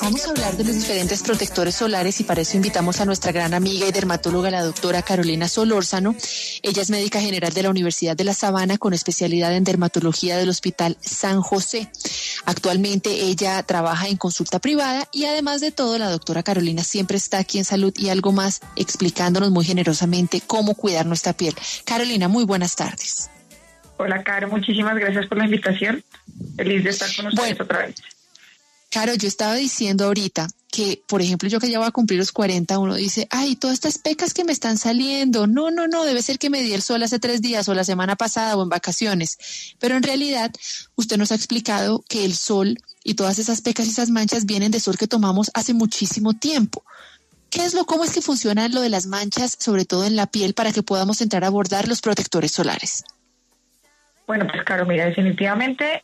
Vamos a hablar de los diferentes protectores solares y para eso invitamos a nuestra gran amiga y dermatóloga, la doctora Carolina Solórzano. Ella es médica general de la Universidad de La Sabana con especialidad en dermatología del Hospital San José. Actualmente ella trabaja en consulta privada y además de todo, la doctora Carolina siempre está aquí en Salud y Algo Más explicándonos muy generosamente cómo cuidar nuestra piel. Carolina, muy buenas tardes. Hola, Caro, muchísimas gracias por la invitación. Feliz de estar con ustedes otra vez. Caro, yo estaba diciendo ahorita que, por ejemplo, yo que ya voy a cumplir los 40, uno dice, ay, todas estas pecas que me están saliendo, no, debe ser que me di el sol hace 3 días o la semana pasada o en vacaciones. Pero en realidad, usted nos ha explicado que el sol y todas esas pecas y esas manchas vienen de sol que tomamos hace muchísimo tiempo. ¿Cómo es que funciona lo de las manchas, sobre todo en la piel, para que podamos entrar a abordar los protectores solares? Bueno, pues Caro, mira, definitivamente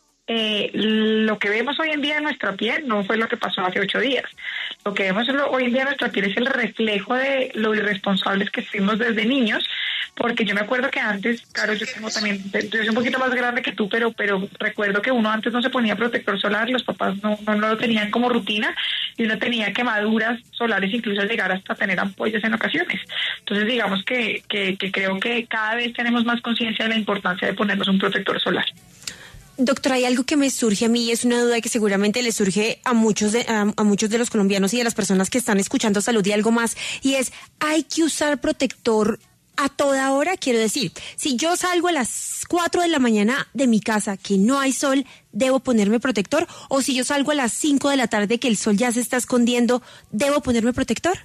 lo que vemos hoy en día en nuestra piel no fue lo que pasó hace 8 días. Lo que vemos hoy en día en nuestra piel es el reflejo de lo irresponsables que fuimos desde niños, porque yo me acuerdo que antes, Caro, yo soy un poquito más grande que tú, pero recuerdo que uno antes no se ponía protector solar, los papás no lo tenían como rutina y uno tenía quemaduras solares, incluso llegar hasta tener ampollas en ocasiones. Entonces digamos que creo que cada vez tenemos más conciencia de la importancia de ponernos un protector solar. Doctora, hay algo que me surge a mí, es una duda que seguramente le surge a muchos de los colombianos y de las personas que están escuchando Salud y Algo Más, y es, ¿hay que usar protector a toda hora? Quiero decir, si yo salgo a las 4 de la mañana de mi casa que no hay sol, ¿debo ponerme protector? O si yo salgo a las 5 de la tarde que el sol ya se está escondiendo, ¿debo ponerme protector?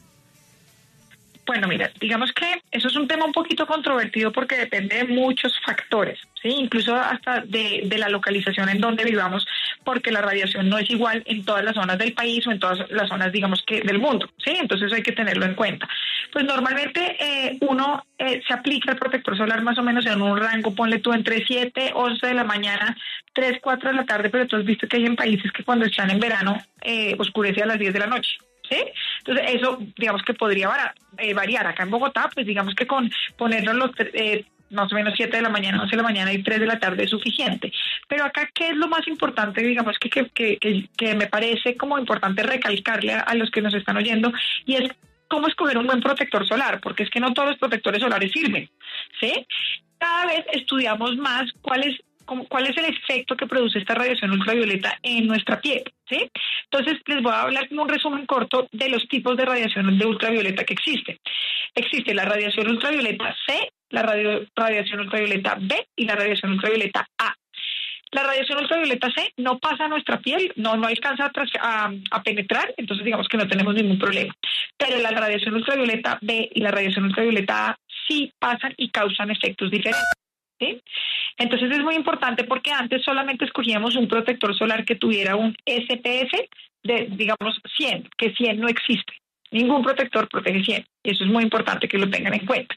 Bueno, mira, digamos que eso es un tema un poquito controvertido porque depende de muchos factores, ¿sí? Incluso hasta de la localización en donde vivamos, porque la radiación no es igual en todas las zonas del país o en todas las zonas, digamos que del mundo, ¿sí? Entonces hay que tenerlo en cuenta. Pues normalmente uno se aplica el protector solar más o menos en un rango, ponle tú entre 7, 11 de la mañana, 3, 4 de la tarde, pero tú has visto que hay en países que cuando están en verano oscurece a las 10 de la noche. ¿Sí? Entonces eso digamos que podría variar. Acá en Bogotá, pues digamos que con ponernos los más o menos 7 de la mañana, 11 de la mañana y 3 de la tarde es suficiente. Pero acá, ¿qué es lo más importante? Digamos que me parece como importante recalcarle a los que nos están oyendo, y es cómo escoger un buen protector solar, porque es que no todos los protectores solares sirven, ¿sí? Cada vez estudiamos más cuál es el efecto que produce esta radiación ultravioleta en nuestra piel, ¿sí? Entonces, les voy a hablar como un resumen corto de los tipos de radiación de ultravioleta que existen. Existe la radiación ultravioleta C, la radiación ultravioleta B y la radiación ultravioleta A. La radiación ultravioleta C no pasa a nuestra piel, no alcanza a penetrar, entonces digamos que no tenemos ningún problema. Pero la radiación ultravioleta B y la radiación ultravioleta A sí pasan y causan efectos diferentes, ¿sí? Entonces es muy importante porque antes solamente escogíamos un protector solar que tuviera un SPF de, digamos, 100, que 100 no existe. Ningún protector protege 100. Y eso es muy importante que lo tengan en cuenta.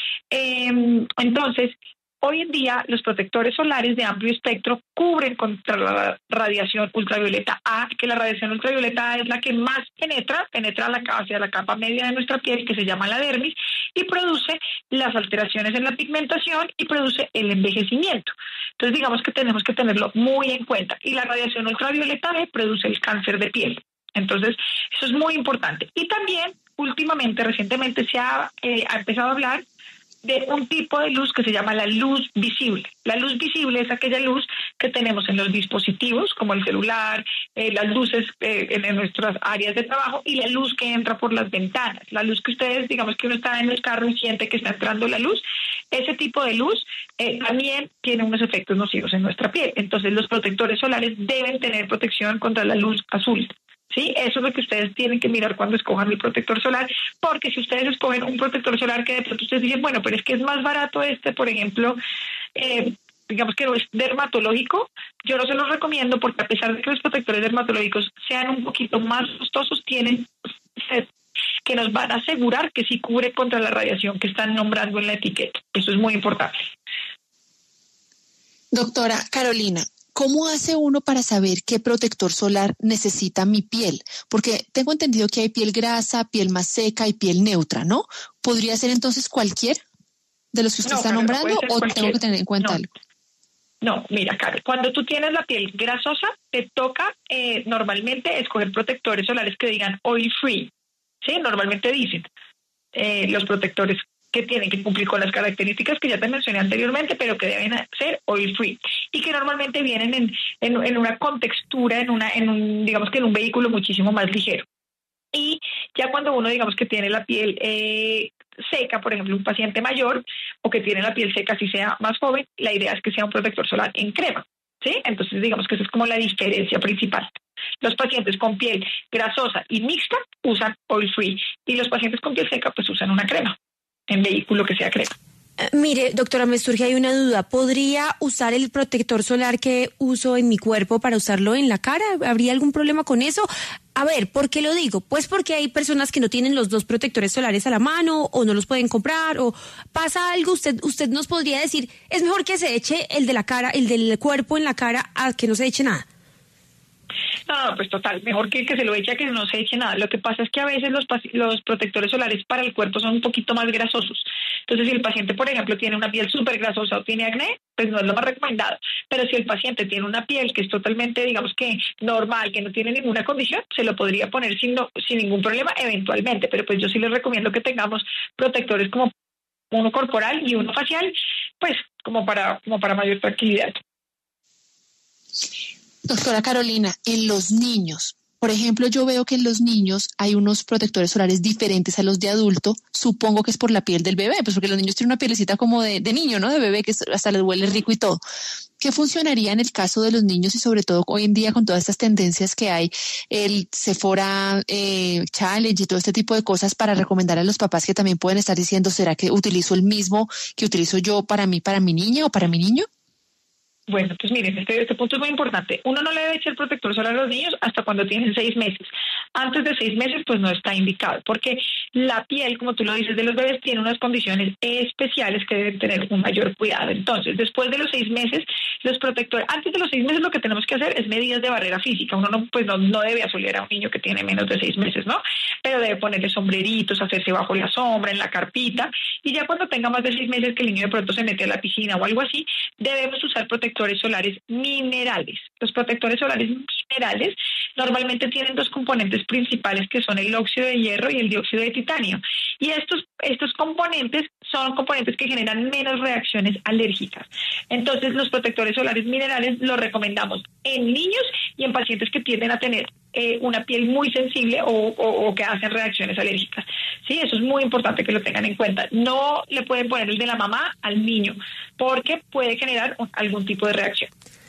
Entonces, hoy en día los protectores solares de amplio espectro cubren contra la radiación ultravioleta A, que la radiación ultravioleta A es la que más penetra hacia la capa media de nuestra piel, que se llama la dermis, y produce las alteraciones en la pigmentación y produce el envejecimiento. Entonces digamos que tenemos que tenerlo muy en cuenta. Y la radiación ultravioleta B produce el cáncer de piel. Entonces eso es muy importante. Y también recientemente se ha empezado a hablar de un tipo de luz que se llama la luz visible. La luz visible es aquella luz que tenemos en los dispositivos, como el celular, las luces en nuestras áreas de trabajo y la luz que entra por las ventanas. La luz que ustedes, digamos que uno está en el carro y siente que está entrando la luz, ese tipo de luz también tiene unos efectos nocivos en nuestra piel. Entonces los protectores solares deben tener protección contra la luz azul. Sí, eso es lo que ustedes tienen que mirar cuando escojan el protector solar, porque si ustedes escogen un protector solar que de pronto ustedes dicen, bueno, pero es que es más barato por ejemplo, digamos que no es dermatológico, yo no se los recomiendo porque a pesar de que los protectores dermatológicos sean un poquito más costosos, tienen que nos van a asegurar que sí cubre contra la radiación que están nombrando en la etiqueta. Eso es muy importante. Doctora Carolina, ¿cómo hace uno para saber qué protector solar necesita mi piel? Porque tengo entendido que hay piel grasa, piel más seca y piel neutra, ¿no? ¿Podría ser entonces cualquier de los que usted está nombrando o tengo que tener en cuenta algo? No, mira, Caro, cuando tú tienes la piel grasosa, te toca normalmente escoger protectores solares que digan oil free, ¿sí? Normalmente dicen los protectores que tienen que cumplir con las características que ya te mencioné anteriormente, pero que deben ser oil free y que normalmente vienen en una contextura, digamos que en un vehículo muchísimo más ligero. Y ya cuando uno, digamos que tiene la piel seca, por ejemplo, un paciente mayor o que tiene la piel seca, si sea más joven, la idea es que sea un protector solar en crema, ¿sí? Entonces, digamos que esa es como la diferencia principal. Los pacientes con piel grasosa y mixta usan oil free y los pacientes con piel seca pues usan una crema, en vehículo que sea crema. Mire, doctora, me surge ahí una duda. ¿Podría usar el protector solar que uso en mi cuerpo para usarlo en la cara? ¿Habría algún problema con eso? A ver, ¿por qué lo digo? Pues porque hay personas que no tienen los dos protectores solares a la mano o no los pueden comprar o pasa algo. Usted nos podría decir, es mejor que se eche el de la cara, el del cuerpo en la cara a que no se eche nada. No, pues total, mejor que se lo eche a que no se eche nada. Lo que pasa es que a veces los protectores solares para el cuerpo son un poquito más grasosos. Entonces, si el paciente, por ejemplo, tiene una piel súper grasosa o tiene acné, pues no es lo más recomendado. Pero si el paciente tiene una piel que es totalmente, digamos que normal, que no tiene ninguna condición, se lo podría poner sin ningún problema eventualmente. Pero pues yo sí les recomiendo que tengamos protectores como uno corporal y uno facial, pues como para mayor tranquilidad. Doctora Carolina, en los niños, por ejemplo, yo veo que en los niños hay unos protectores solares diferentes a los de adulto. Supongo que es por la piel del bebé, pues porque los niños tienen una pielecita como de niño, ¿no? De bebé, que hasta les huele rico y todo. ¿Qué funcionaría en el caso de los niños y sobre todo hoy en día con todas estas tendencias que hay, el Sephora Challenge y todo este tipo de cosas para recomendar a los papás que también pueden estar diciendo, ¿será que utilizo el mismo que utilizo yo para mí, para mi niña o para mi niño? Bueno, pues miren, este punto es muy importante. Uno no le debe echar protector solar a los niños hasta cuando tienen 6 meses. Antes de 6 meses, pues no está indicado, porque la piel, como tú lo dices, de los bebés tiene unas condiciones especiales que deben tener un mayor cuidado. Entonces, después de los 6 meses, los protectores, antes de los 6 meses lo que tenemos que hacer es medidas de barrera física. Uno no debe asolear a un niño que tiene menos de 6 meses, ¿no? Pero debe ponerle sombreritos, hacerse bajo la sombra, en la carpita, y ya cuando tenga más de 6 meses que el niño de pronto se mete a la piscina o algo así, debemos usar protectores solares minerales. Los protectores solares minerales normalmente tienen 2 componentes principales que son el óxido de hierro y el dióxido de titanio. Y estos componentes son componentes que generan menos reacciones alérgicas. Entonces, los protectores solares minerales los recomendamos en niños y en pacientes que tienden a tener una piel muy sensible o que hacen reacciones alérgicas. Sí, eso es muy importante que lo tengan en cuenta. No le pueden poner el de la mamá al niño porque puede generar algún tipo de reacción.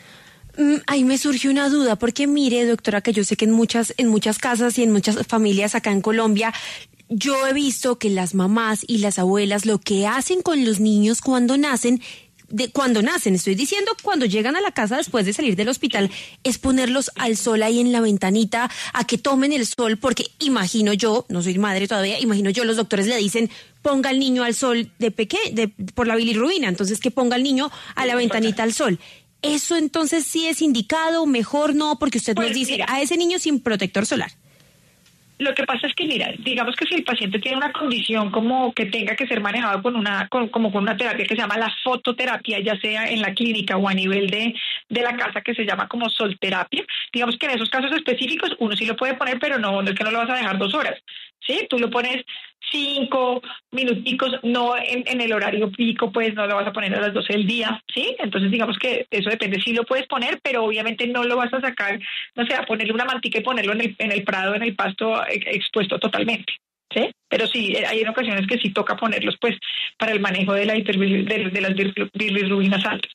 Ahí me surge una duda, porque mire, doctora, que yo sé que en muchas casas y en muchas familias acá en Colombia, yo he visto que las mamás y las abuelas lo que hacen con los niños cuando nacen, estoy diciendo cuando llegan a la casa después de salir del hospital, es ponerlos al sol ahí en la ventanita a que tomen el sol, porque imagino yo, no soy madre todavía, imagino yo, los doctores le dicen ponga al niño al sol por la bilirrubina, entonces que ponga al niño a la ventanita al sol. ¿Eso entonces sí es indicado, mejor no? Porque usted nos dice a ese niño sin protector solar. Lo que pasa es que, mira, digamos que si el paciente tiene una condición como que tenga que ser manejado con una terapia que se llama la fototerapia, ya sea en la clínica o a nivel de la casa, que se llama como solterapia, digamos que en esos casos específicos uno sí lo puede poner, pero no es que no lo vas a dejar 2 horas, ¿sí? Tú lo pones 5 minuticos, no en el horario pico, pues no lo vas a poner a las 12 del día, ¿sí? Entonces digamos que eso depende, sí lo puedes poner, pero obviamente no lo vas a sacar, no sé, a ponerle una mantica y ponerlo en el prado, en el pasto expuesto totalmente, ¿sí? Pero sí, hay en ocasiones que sí toca ponerlos, pues, para el manejo de las bilirrubinas altas.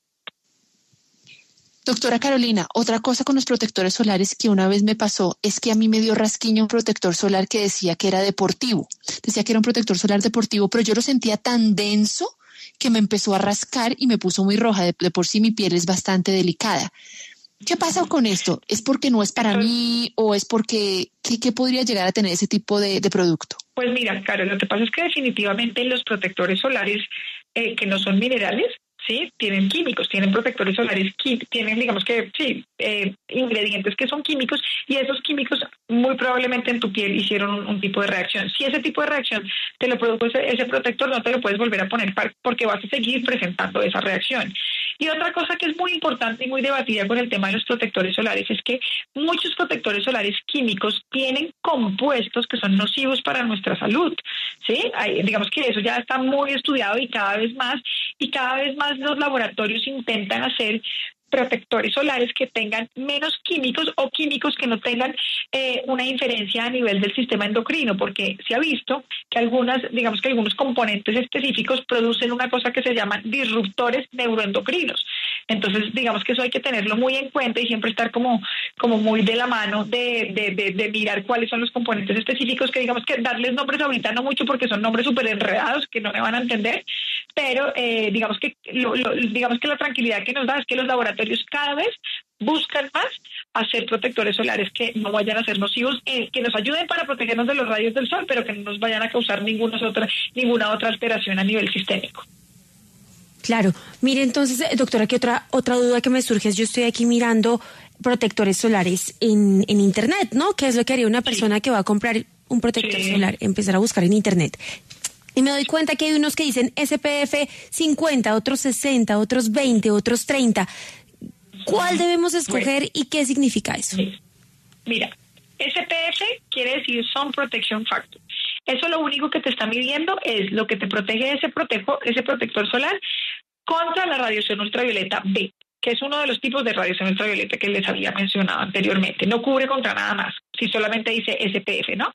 Doctora Carolina, otra cosa con los protectores solares que una vez me pasó es que a mí me dio rasquiña un protector solar que decía que era deportivo. Decía que era un protector solar deportivo, pero yo lo sentía tan denso que me empezó a rascar y me puso muy roja. De por sí mi piel es bastante delicada. ¿Qué pasa con esto? ¿Es porque no es para mí o es porque qué podría llegar a tener ese tipo de producto? Pues mira, Caro, lo que pasa es que definitivamente los protectores solares que no son minerales, sí, tienen químicos, tienen protectores solares, tienen, digamos que, sí, ingredientes que son químicos y esos químicos muy probablemente en tu piel hicieron un tipo de reacción. Si ese tipo de reacción te lo produjo ese protector, no te lo puedes volver a poner porque vas a seguir presentando esa reacción. Y otra cosa que es muy importante y muy debatida con el tema de los protectores solares es que muchos protectores solares químicos tienen compuestos que son nocivos para nuestra salud, ¿sí? Digamos que eso ya está muy estudiado y cada vez más los laboratorios intentan hacer protectores solares que tengan menos químicos o químicos que no tengan una inferencia a nivel del sistema endocrino, porque se ha visto que algunos componentes específicos producen una cosa que se llaman disruptores neuroendocrinos. Entonces, digamos que eso hay que tenerlo muy en cuenta y siempre estar como muy de la mano de mirar cuáles son los componentes específicos, que digamos que darles nombres ahorita no mucho porque son nombres súper enredados que no me van a entender, pero digamos que la tranquilidad que nos da es que los laboratorios cada vez buscan más hacer protectores solares que no vayan a ser nocivos, que nos ayuden para protegernos de los rayos del sol, pero que no nos vayan a causar ninguna otra alteración a nivel sistémico. Claro. Mire, entonces, doctora, que otra duda que me surge es, yo estoy aquí mirando protectores solares en Internet, ¿no? ¿Qué es lo que haría una persona que va a comprar un protector solar? Empezar a buscar en Internet. Y me doy cuenta que hay unos que dicen SPF 50, otros 60, otros 20, otros 30. ¿Cuál debemos escoger y qué significa eso? Mira, SPF quiere decir Sun Protection Factor. Eso lo único que te está midiendo es lo que te protege ese protector solar contra la radiación ultravioleta B, que es uno de los tipos de radiación ultravioleta que les había mencionado anteriormente. No cubre contra nada más, si solamente dice SPF, ¿no?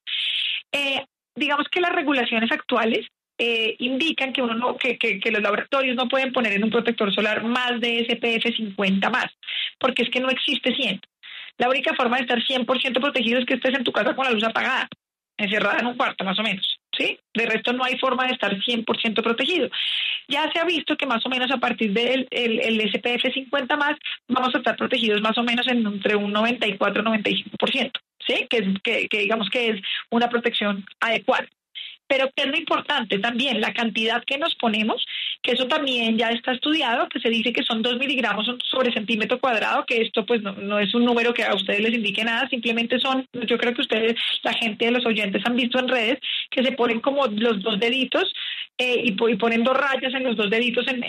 Digamos que las regulaciones actuales indican que que los laboratorios no pueden poner en un protector solar más de SPF 50 más, porque es que no existe 100. La única forma de estar 100% protegido es que estés en tu casa con la luz apagada, encerrada en un cuarto más o menos, ¿sí? De resto no hay forma de estar 100% protegido. Ya se ha visto que más o menos a partir del el SPF 50 más vamos a estar protegidos más o menos entre un 94 y 95%, ¿sí? Que digamos que es una protección adecuada. Pero ¿qué es lo importante? También la cantidad que nos ponemos, que eso también ya está estudiado, que se dice que son 2 miligramos sobre centímetro cuadrado, que esto pues no es un número que a ustedes les indique nada, simplemente yo creo que ustedes, la gente de los oyentes han visto en redes, que se ponen como los 2 deditos y ponen 2 rayas en los 2 deditos en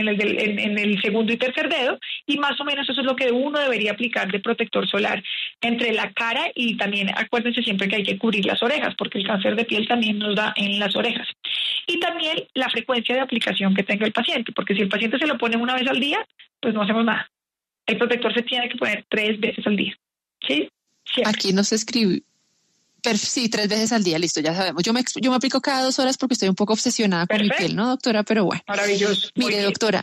el segundo y tercer dedo, y más o menos eso es lo que uno debería aplicar de protector solar entre la cara, y también acuérdense siempre que hay que cubrir las orejas, porque el cáncer de piel también nos da en las orejas. Y también la frecuencia de aplicación que tenga el paciente, porque si el paciente se lo pone una vez al día, pues no hacemos nada. El protector se tiene que poner 3 veces al día, ¿sí? Siempre. Aquí nos escribe. Sí, 3 veces al día, listo, ya sabemos. Yo me aplico cada 2 horas porque estoy un poco obsesionada con mi piel, ¿no, doctora? Pero bueno. Maravilloso. Mire, doctora,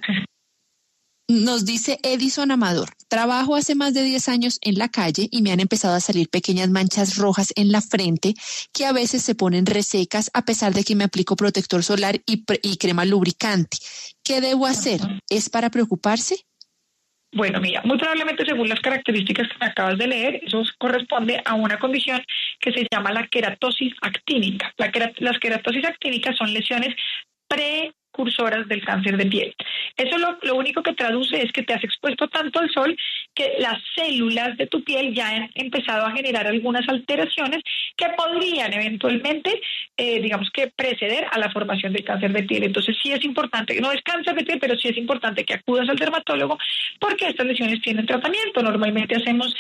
nos dice Edison Amador: trabajo hace más de 10 años en la calle y me han empezado a salir pequeñas manchas rojas en la frente que a veces se ponen resecas a pesar de que me aplico protector solar y crema lubricante. ¿Qué debo hacer? ¿Es para preocuparse? Bueno, mira, muy probablemente según las características que me acabas de leer, eso corresponde a una condición que se llama la queratosis actínica. Las queratosis actínicas son lesiones precursoras del cáncer de piel. Eso lo único que traduce es que te has expuesto tanto al sol que las células de tu piel ya han empezado a generar algunas alteraciones que podrían eventualmente, digamos que preceder a la formación del cáncer de piel. Entonces sí es importante, no es cáncer de piel, pero sí es importante que acudas al dermatólogo porque estas lesiones tienen tratamiento. Normalmente hacemos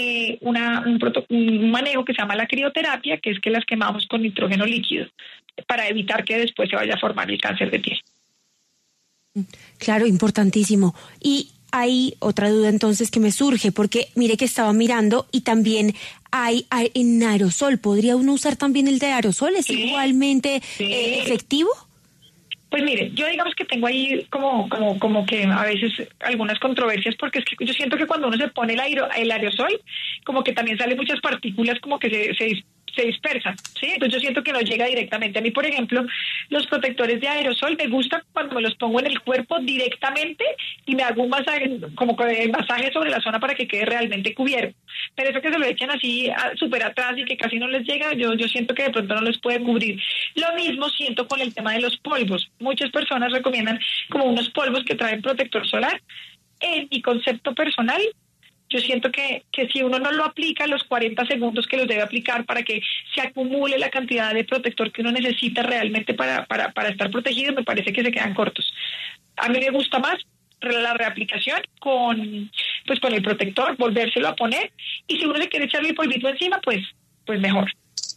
un manejo que se llama la crioterapia, que es que las quemamos con nitrógeno líquido para evitar que después se vaya a formar el cáncer de piel. Claro, importantísimo. Y hay otra duda entonces que me surge, porque mire que estaba mirando y también hay en aerosol. ¿Podría uno usar también el de aerosol? ¿Es igualmente efectivo? Pues mire, yo digamos que tengo ahí como que a veces algunas controversias, porque es que yo siento que cuando uno se pone el aerosol, como que también salen muchas partículas como que se dispersan, ¿sí? Entonces yo siento que no llega directamente a mí. Por ejemplo, los protectores de aerosol me gustan cuando me los pongo en el cuerpo directamente y me hago un masaje, como que masaje sobre la zona para que quede realmente cubierto. Pero eso que se lo echen así súper atrás y que casi no les llega, yo siento que de pronto no les puede cubrir. Lo mismo siento con el tema de los polvos. Muchas personas recomiendan como unos polvos que traen protector solar. En mi concepto personal, yo siento que si uno no lo aplica los 40 segundos que los debe aplicar para que se acumule la cantidad de protector que uno necesita realmente para estar protegido, me parece que se quedan cortos. A mí me gusta más la reaplicación con el protector, volvérselo a poner, y si uno le quiere echarle el polvito encima, pues mejor.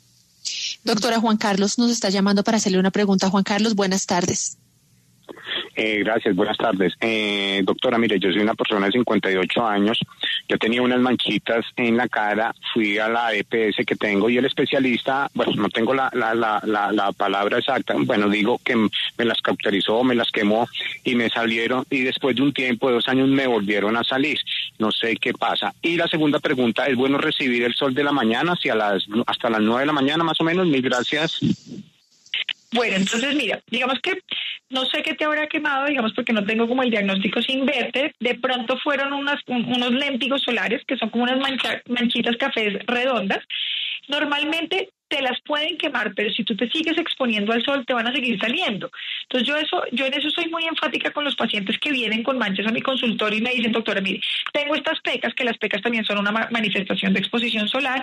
Doctora, Juan Carlos nos está llamando para hacerle una pregunta. Juan Carlos, buenas tardes. Gracias, buenas tardes. Doctora, mire, yo soy una persona de 58 años, yo tenía unas manchitas en la cara, fui a la EPS que tengo y el especialista, bueno, no tengo la palabra exacta, bueno, digo que me las cauterizó, me las quemó y me salieron, y después de un tiempo, de 2 años, me volvieron a salir. No sé qué pasa. Y la segunda pregunta, ¿es bueno recibir el sol de la mañana hasta las 9 de la mañana más o menos? Mil gracias. Bueno, entonces mira, digamos que no sé qué te habrá quemado, digamos, porque no tengo como el diagnóstico sin verte. De pronto fueron unos léntigos solares, que son como unas manchitas cafés redondas. Normalmente te las pueden quemar, pero si tú te sigues exponiendo al sol, te van a seguir saliendo. Entonces yo en eso soy muy enfática con los pacientes que vienen con manchas a mi consultorio y me dicen, doctora, mire, tengo estas pecas, que las pecas también son una manifestación de exposición solar,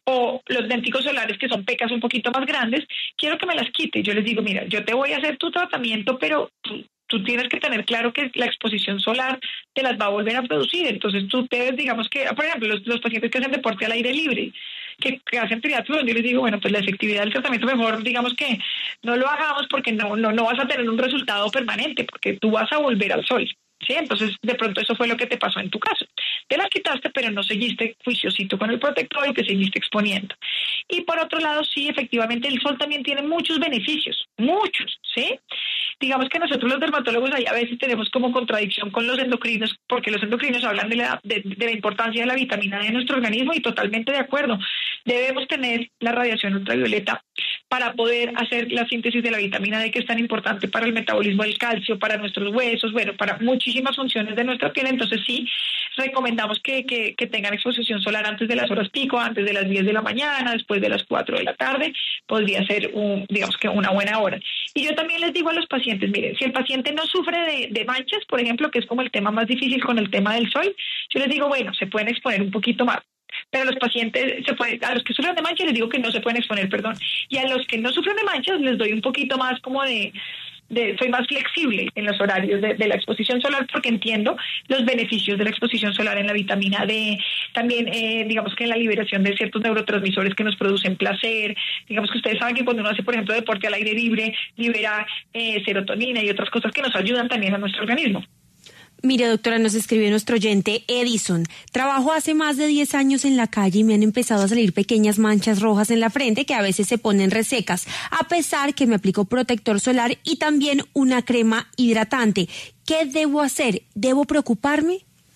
o los léntigos solares, que son pecas un poquito más grandes, quiero que me las quite. Y yo les digo, mira, yo te voy a hacer tu tratamiento, pero tú tienes que tener claro que la exposición solar te las va a volver a producir. Entonces tú debes, digamos que, por ejemplo, los pacientes que hacen deporte al aire libre, que hacen triatlón, yo les digo, bueno, pues la efectividad del tratamiento mejor, digamos que no lo hagamos, porque no vas a tener un resultado permanente, porque tú vas a volver al sol. ¿Sí? Entonces, de pronto eso fue lo que te pasó en tu caso. Te las quitaste, pero no seguiste juiciosito con el protector y te seguiste exponiendo. Y por otro lado, sí, efectivamente, el sol también tiene muchos beneficios, muchos, ¿sí? Digamos que nosotros los dermatólogos ahí a veces tenemos como contradicción con los endocrinos, porque los endocrinos hablan de la importancia de la vitamina D en nuestro organismo, y totalmente de acuerdo. Debemos tener la radiación ultravioleta para poder hacer la síntesis de la vitamina D, que es tan importante para el metabolismo del calcio, para nuestros huesos, bueno, para muchísimas funciones de nuestra piel. Entonces sí, recomendamos que tengan exposición solar antes de las horas pico, antes de las 10 de la mañana, después de las 4 de la tarde, podría ser digamos que una buena hora. Y yo también les digo a los pacientes, miren, si el paciente no sufre de manchas, por ejemplo, que es como el tema más difícil con el tema del sol, yo les digo, bueno, se pueden exponer un poquito más. Pero los pacientes, a los que sufren de manchas les digo que no se pueden exponer, perdón. Y a los que no sufren de manchas les doy un poquito más como soy más flexible en los horarios de la exposición solar, porque entiendo los beneficios de la exposición solar en la vitamina D, también digamos que en la liberación de ciertos neurotransmisores que nos producen placer. Digamos que ustedes saben que cuando uno hace, por ejemplo, deporte al aire libre, libera serotonina y otras cosas que nos ayudan también a nuestro organismo. Mire, doctora, nos escribió nuestro oyente Edison. Trabajo hace más de 10 años en la calle y me han empezado a salir pequeñas manchas rojas en la frente que a veces se ponen resecas, a pesar que me aplico protector solar y también una crema hidratante. ¿Qué debo hacer? ¿Debo preocuparme?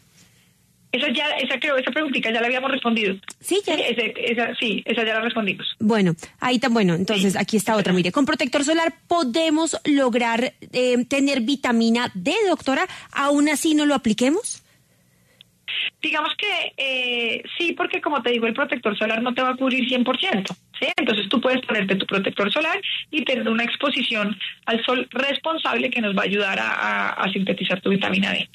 Esa preguntita ya la habíamos respondido. Sí, ya. Esa ya la respondimos. Bueno, ahí está, bueno, entonces sí. Aquí está otra. Mire, con protector solar podemos lograr tener vitamina D, doctora, aún así no lo apliquemos. Digamos que sí, porque como te digo, el protector solar no te va a cubrir 100%, ¿sí? Entonces tú puedes ponerte tu protector solar y tener una exposición al sol responsable que nos va a ayudar a sintetizar tu vitamina D.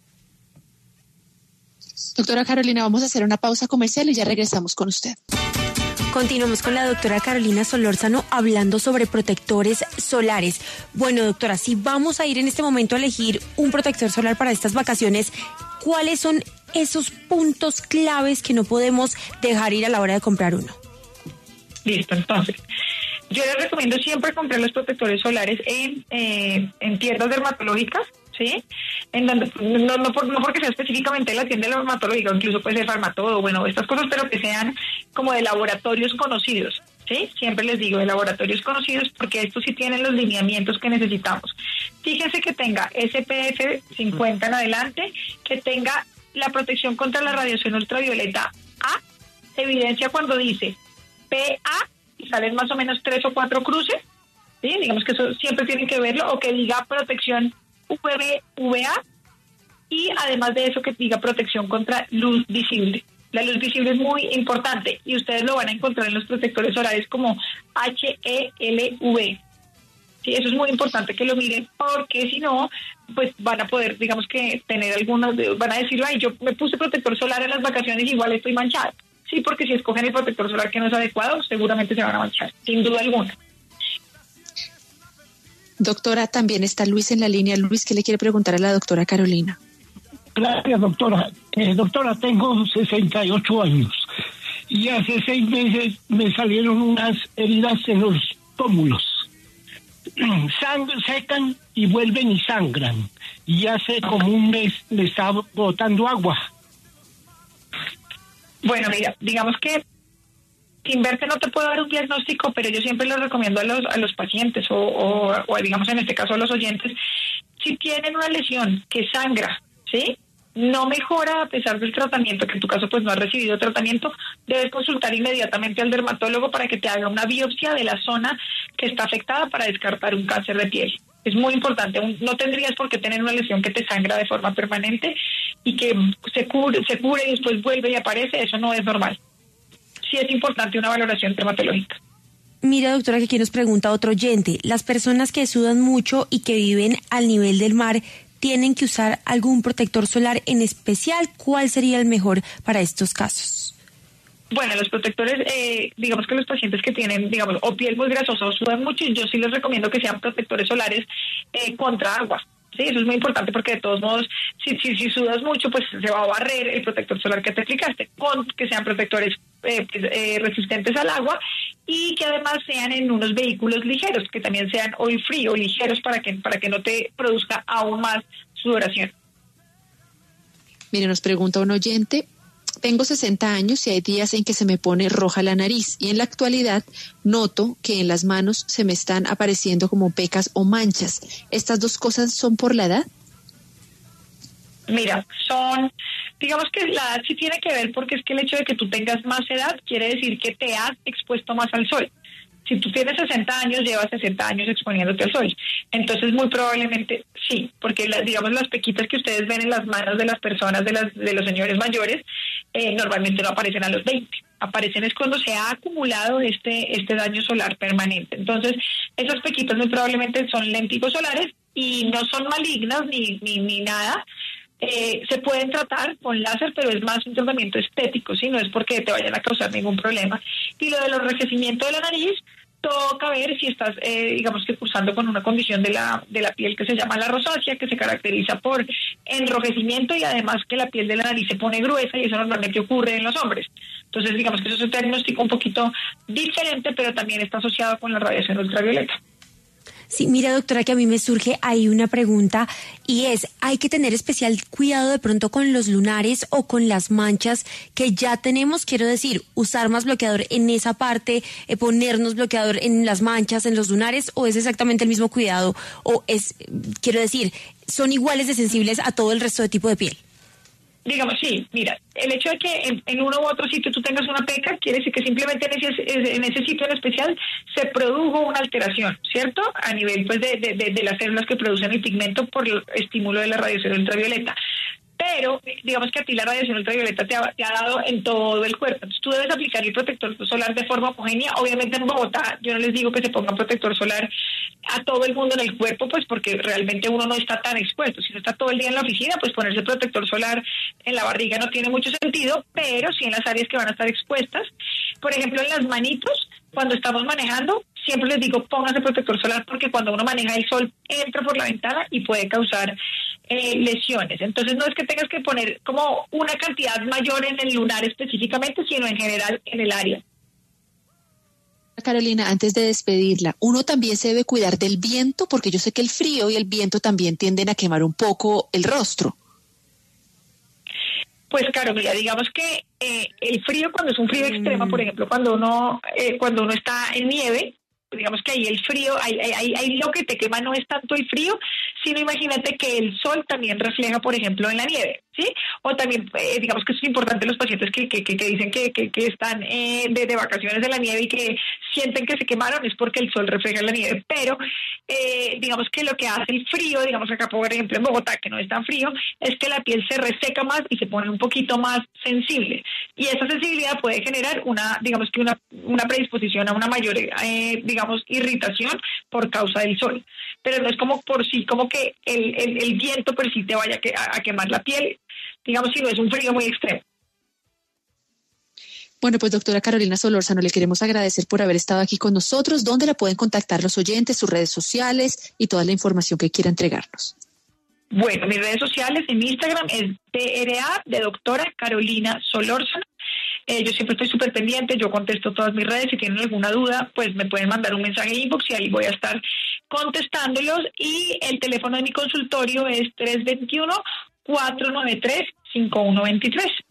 Doctora Carolina, vamos a hacer una pausa comercial y ya regresamos con usted. Continuamos con la doctora Carolina Solórzano hablando sobre protectores solares. Bueno, doctora, si vamos a ir en este momento a elegir un protector solar para estas vacaciones, ¿cuáles son esos puntos claves que no podemos dejar ir a la hora de comprar uno? Listo, entonces, yo les recomiendo siempre comprar los protectores solares en tiendas dermatológicas, ¿sí? En donde, no porque sea específicamente la tienda dermatológica, incluso puede ser Farmatodo, bueno, estas cosas, pero que sean como de laboratorios conocidos, ¿sí? Siempre les digo de laboratorios conocidos, porque estos sí tienen los lineamientos que necesitamos. Fíjense que tenga SPF 50 en adelante, que tenga la protección contra la radiación ultravioleta A, se evidencia cuando dice PA y salen más o menos 3 o 4 cruces, ¿sí? Digamos que eso siempre tienen que verlo, o que diga protección UVA, y además de eso que diga protección contra luz visible. La luz visible es muy importante y ustedes lo van a encontrar en los protectores solares como HELV. Sí, eso es muy importante que lo miren, porque si no, pues van a poder, digamos que tener algunos, van a decir, ay, yo me puse protector solar en las vacaciones y igual estoy manchada. Sí, porque si escogen el protector solar que no es adecuado, seguramente se van a manchar, sin duda alguna. Doctora, también está Luis en la línea. Luis, ¿qué le quiere preguntar a la doctora Carolina? Gracias, doctora. Doctora, tengo 68 años y hace 6 meses me salieron unas heridas en los pómulos. Secan y vuelven y sangran. Y hace como un mes le está botando agua. Bueno, mira, digamos que sin verte no te puedo dar un diagnóstico, pero yo siempre lo recomiendo a los pacientes o digamos en este caso a los oyentes, si tienen una lesión que sangra, ¿sí? No mejora a pesar del tratamiento, que en tu caso pues no has recibido tratamiento, debes consultar inmediatamente al dermatólogo para que te haga una biopsia de la zona que está afectada para descartar un cáncer de piel. Es muy importante, no tendrías por qué tener una lesión que te sangra de forma permanente y que se cure y después vuelve y aparece, eso no es normal. Sí es importante una valoración dermatológica. Mira, doctora, que aquí nos pregunta otro oyente, las personas que sudan mucho y que viven al nivel del mar, ¿tienen que usar algún protector solar en especial? ¿Cuál sería el mejor para estos casos? Bueno, los protectores, digamos que los pacientes que tienen, digamos, o piel muy grasosa o sudan mucho, yo sí les recomiendo que sean protectores solares contra agua. Sí, eso es muy importante porque de todos modos, si sudas mucho, pues se va a barrer el protector solar que te aplicaste, con que sean protectores resistentes al agua y que además sean en unos vehículos ligeros, que también sean oil free o ligeros para que no te produzca aún más sudoración. Mire, nos pregunta un oyente, tengo 60 años y hay días en que se me pone roja la nariz y en la actualidad noto que en las manos se me están apareciendo como pecas o manchas. ¿Estas dos cosas son por la edad? Mira, digamos que la edad sí tiene que ver porque es que el hecho de que tú tengas más edad quiere decir que te has expuesto más al sol. Si tú tienes 60 años, llevas 60 años exponiéndote al sol. Entonces, muy probablemente sí, porque digamos las pequitas que ustedes ven en las manos de las personas, de los señores mayores, normalmente no aparecen a los 20. Aparecen es cuando se ha acumulado este daño solar permanente. Entonces, esas pequitas muy probablemente son léntigos solares y no son malignas ni nada. Se pueden tratar con láser, pero es más un tratamiento estético, ¿sí? No es porque te vayan a causar ningún problema. Y lo del enrojecimiento de la nariz, toca ver si estás, digamos que cursando con una condición de la piel que se llama la rosácea, que se caracteriza por enrojecimiento y además que la piel de la nariz se pone gruesa y eso normalmente ocurre en los hombres. Entonces, digamos que eso es un diagnóstico un poquito diferente, pero también está asociado con la radiación ultravioleta. Sí, mira, doctora, que a mí me surge ahí una pregunta y es, ¿hay que tener especial cuidado de pronto con los lunares o con las manchas que ya tenemos? Quiero decir, usar más bloqueador en esa parte, ponernos bloqueador en las manchas, en los lunares, ¿o es exactamente el mismo cuidado? O es, quiero decir, ¿son iguales de sensibles a todo el resto de tipo de piel? Digamos, sí, mira, el hecho de que en uno u otro sitio tú tengas una peca quiere decir que simplemente en ese sitio en especial se produjo una alteración, ¿cierto? A nivel pues de las células que producen el pigmento por el estímulo de la radiación ultravioleta. Pero digamos que a ti la radiación ultravioleta te ha dado en todo el cuerpo. Entonces tú debes aplicar el protector solar de forma homogénea. Obviamente en Bogotá yo no les digo que se ponga protector solar a todo el mundo en el cuerpo, pues porque realmente uno no está tan expuesto. Si no está todo el día en la oficina, pues ponerse protector solar en la barriga no tiene mucho sentido, pero sí en las áreas que van a estar expuestas. Por ejemplo, en las manitos, cuando estamos manejando, siempre les digo, pónganse protector solar porque cuando uno maneja el sol entra por la ventana y puede causar lesiones. Entonces no es que tengas que poner como una cantidad mayor en el lunar específicamente, sino en general en el área. Carolina, antes de despedirla, uno también se debe cuidar del viento porque yo sé que el frío y el viento también tienden a quemar un poco el rostro. Pues claro, mira, digamos que el frío cuando es un frío extremo, por ejemplo, cuando uno está en nieve, digamos que ahí el frío, ahí lo que te quema no es tanto el frío, sino imagínate que el sol también refleja, por ejemplo, en la nieve, ¿sí? O también, digamos que es importante los pacientes que dicen que están de vacaciones en la nieve y que sienten que se quemaron, es porque el sol refleja en la nieve, pero digamos que lo que hace el frío, digamos acá por ejemplo en Bogotá, que no es tan frío, es que la piel se reseca más y se pone un poquito más sensible. Y esa sensibilidad puede generar una predisposición a una mayor, digamos, irritación por causa del sol. Pero no es como que el viento por sí te vaya a quemar la piel, digamos, si no es un frío muy extremo. Bueno, pues doctora Carolina Solórzano, le queremos agradecer por haber estado aquí con nosotros. ¿Dónde la pueden contactar los oyentes, sus redes sociales y toda la información que quiera entregarnos? Bueno, mis redes sociales en Instagram es DRA de doctora Carolina Solórzano. Yo siempre estoy súper pendiente, yo contesto todas mis redes. Si tienen alguna duda, pues me pueden mandar un mensaje inbox y ahí voy a estar contestándolos. Y el teléfono de mi consultorio es 321-493-5123.